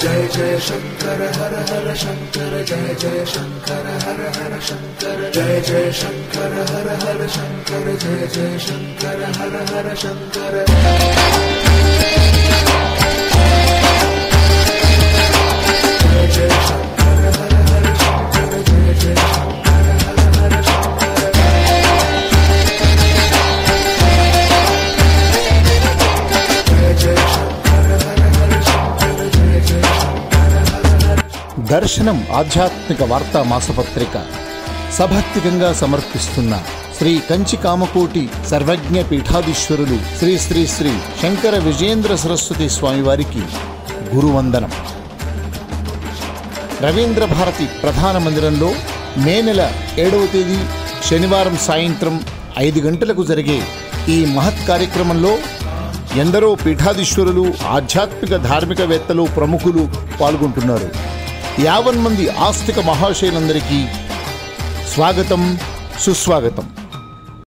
जय जय शंकर हर हर शंकर, जय जय शंकर हर हर शंकर, जय जय शंकर हर हर शंकर, जय जय शंकर हर हर शंकर। जय जय शंकर हर हर शंकर, जय जय शंकर हर हर शंकर। जय जय शंकर हर हर शंकर, जय जय शंकर हर हर। దర్శనం ఆధ్యాత్మిక వార్తా మాసపత్రిక సభక్తికంగా సమర్పిస్తున్న శ్రీ కంచి కామకోటి సర్వజ్ఞ పీఠాధీశ్వరులు శ్రీ శ్రీ శ్రీ శంకర విజయేంద్ర సరస్వతి స్వామివారికి గురువందనం. రవీంద్ర భారతి ప్రధాన మందిరంలో మే నెల 7వ తేదీ శనివారం సాయంత్రం 5 గంటలకు జరిగే ఈ మహత్ కార్యక్రమంలో ఎందరో పీఠాధీశ్వరులు, ఆధ్యాత్మిక ధార్మికవేత్తలు, ప్రముఖులు పాల్గొంటున్నారు. 50 మంది ఆస్తిక మహాశయులందరికీ స్వాగతం, సుస్వాగతం.